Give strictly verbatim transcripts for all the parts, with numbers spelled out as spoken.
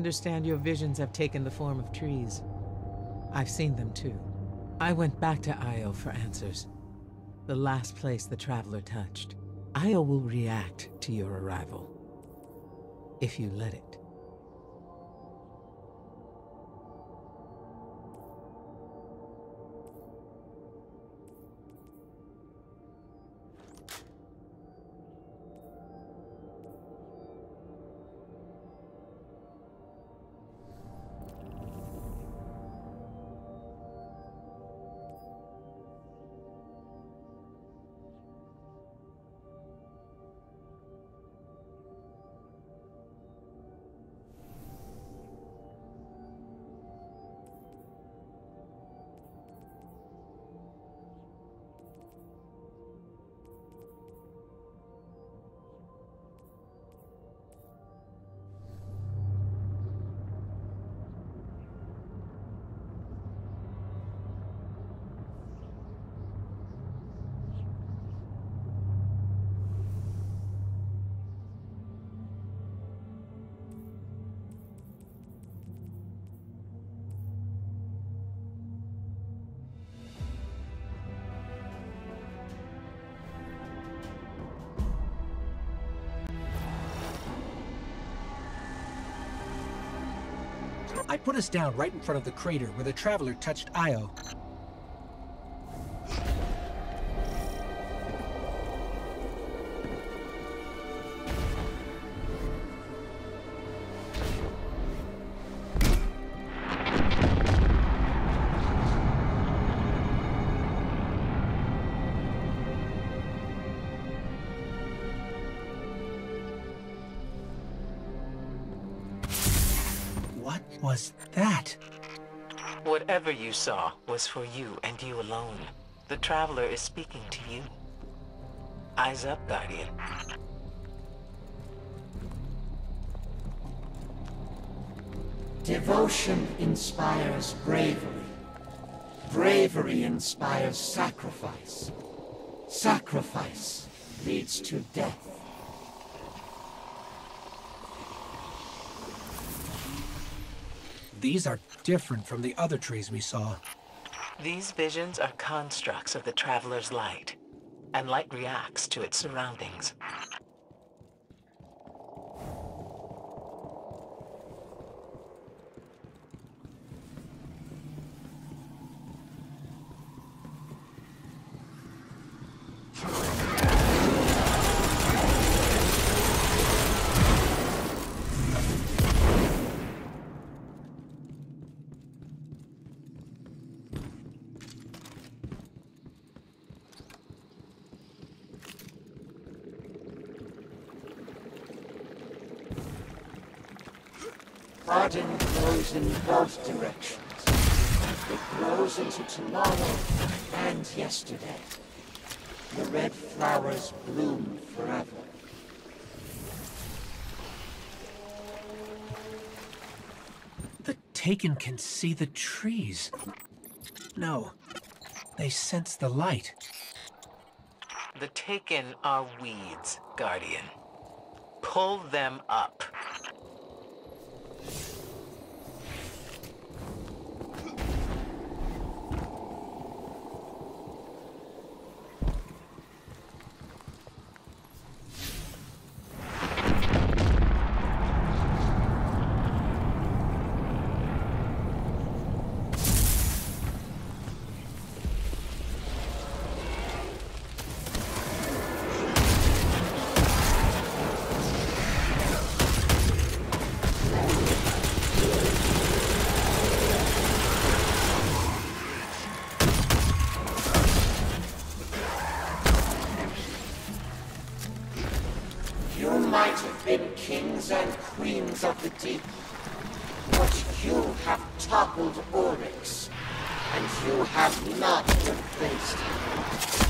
Understand your visions have taken the form of trees. I've seen them too. I went back to Io for answers. The last place the Traveler touched. Io will react to your arrival. If you let it. I put us down right in front of the crater where the Traveler touched Io. What was that? Whatever you saw was for you and you alone. The Traveler is speaking to you. Eyes up, Guardian. Devotion inspires bravery. Bravery inspires sacrifice. Sacrifice leads to death. These are different from the other trees we saw. These visions are constructs of the Traveler's light, and light reacts to its surroundings. Garden grows in both directions. It grows into tomorrow and yesterday. The red flowers bloom forever. The Taken can see the trees. No, they sense the light. The Taken are weeds, Guardian. Pull them up. You might have been kings and queens of the deep, but you have toppled Oryx, and you have not replaced him.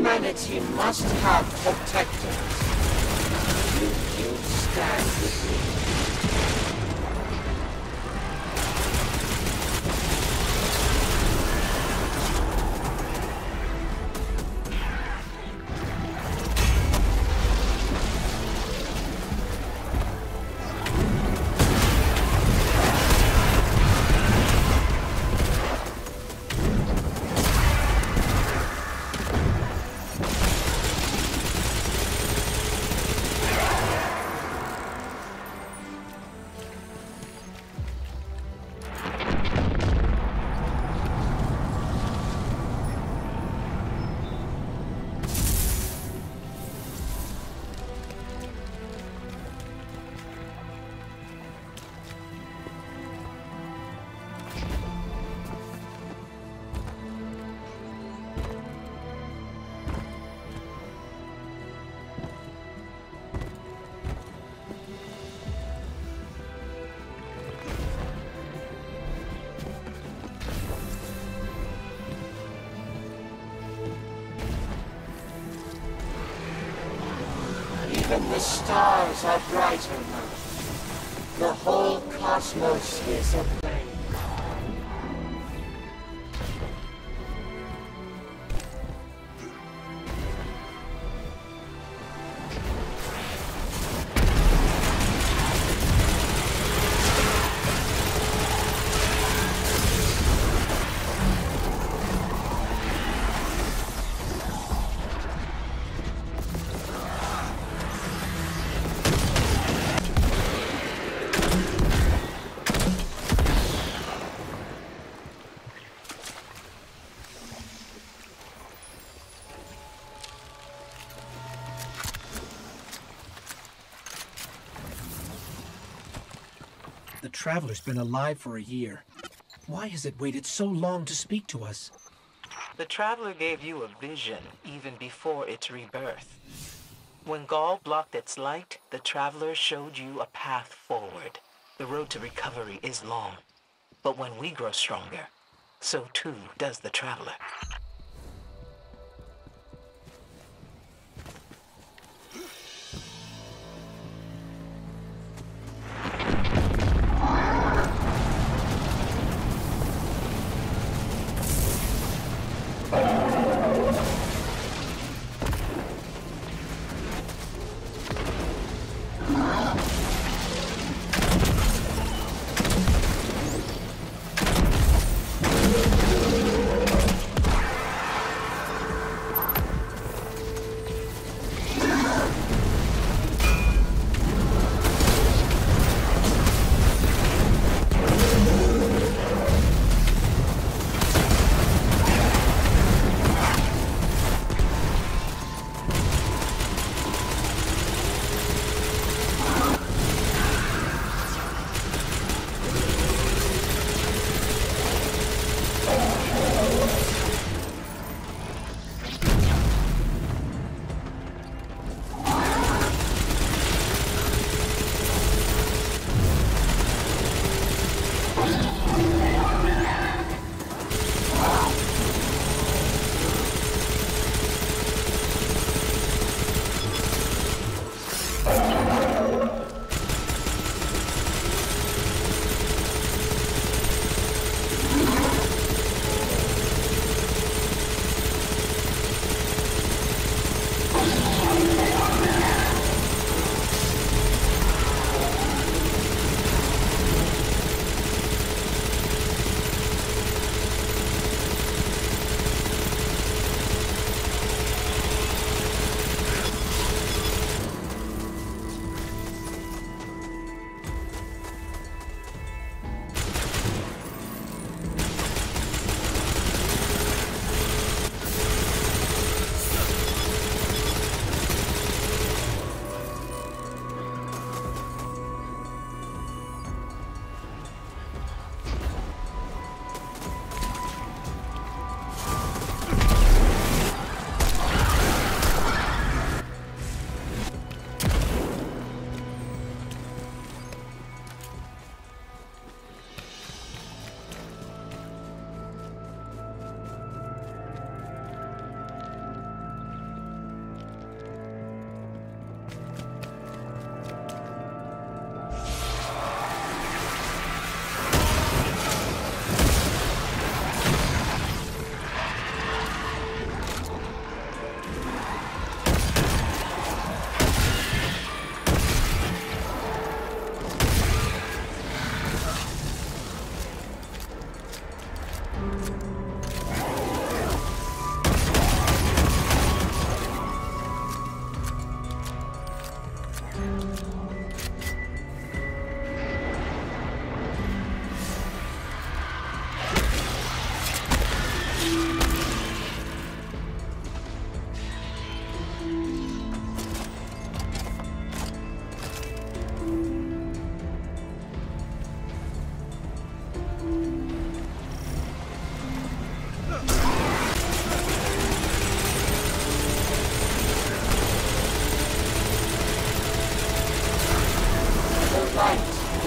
Humanity must have protectors. You, you stand with me. Even the stars are brighter now. The whole cosmos is ablaze. The Traveler's been alive for a year. Why has it waited so long to speak to us? The Traveler gave you a vision even before its rebirth. When Gaul blocked its light, the Traveler showed you a path forward. The road to recovery is long, but when we grow stronger, so too does the Traveler.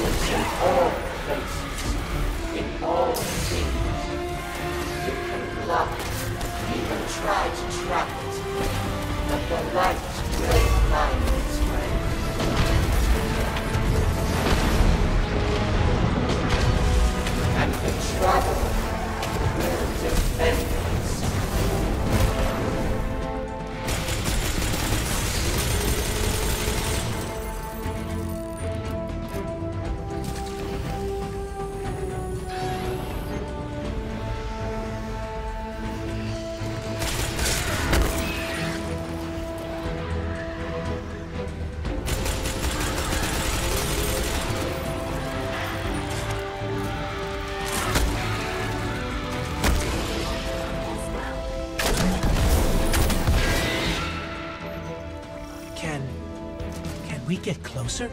lives in all places, in all things. You can block it, even try to trap it, but the light will find its way. And the Traveler will defend it. We get closer?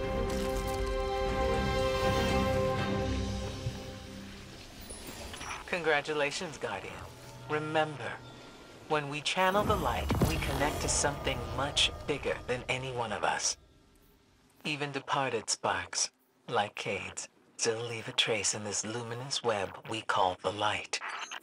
Congratulations, Guardian. Remember, when we channel the light, we connect to something much bigger than any one of us. Even departed sparks, like Cades, still leave a trace in this luminous web we call the light.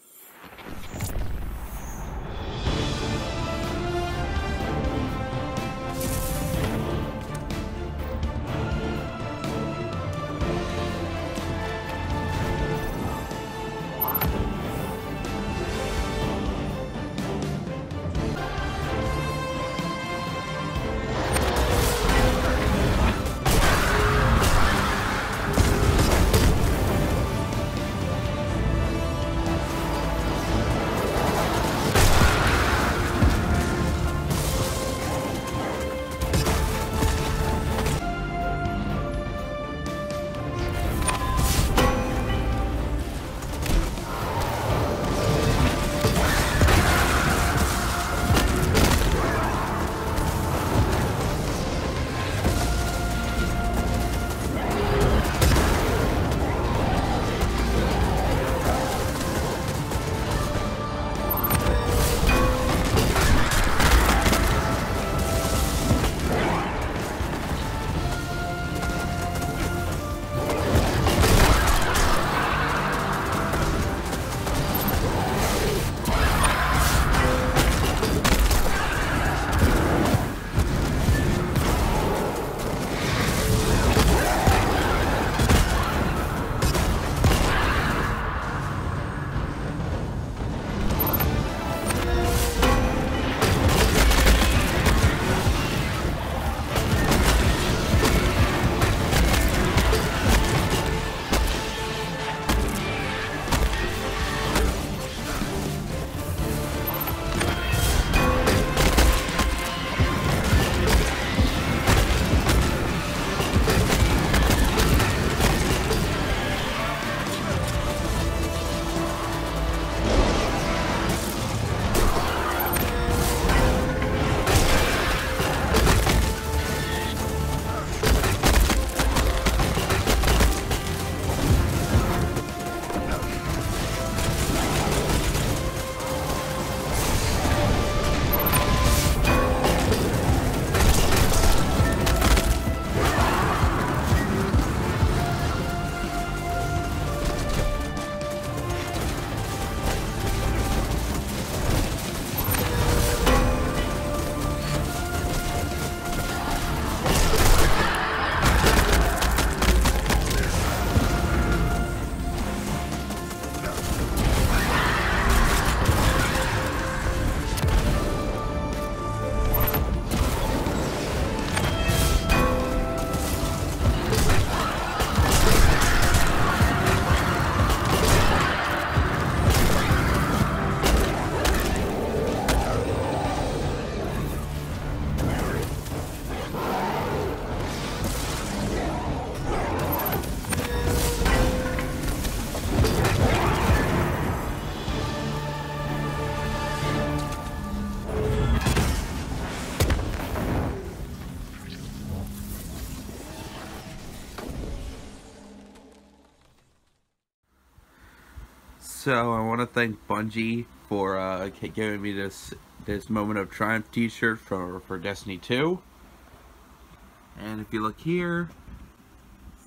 So I want to thank Bungie for uh, giving me this this Moment of Triumph t-shirt for, for Destiny two. And if you look here,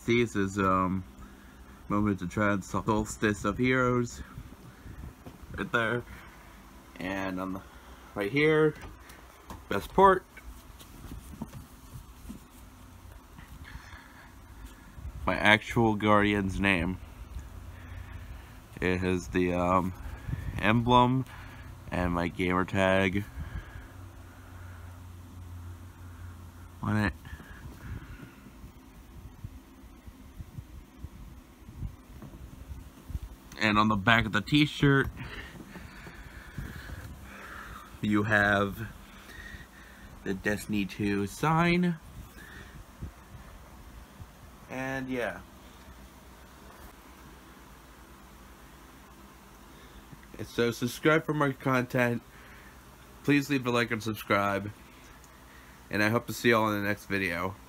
see, it says, um, Moment to Tread, Solstice of Heroes. Right there. And on the, right here, best port. My actual Guardian's name. It has the, um, emblem and my gamer tag on it. And on the back of the t-shirt you have the Destiny two sign. And yeah. So subscribe for more content. Please leave a like and subscribe. And I hope to see you all in the next video.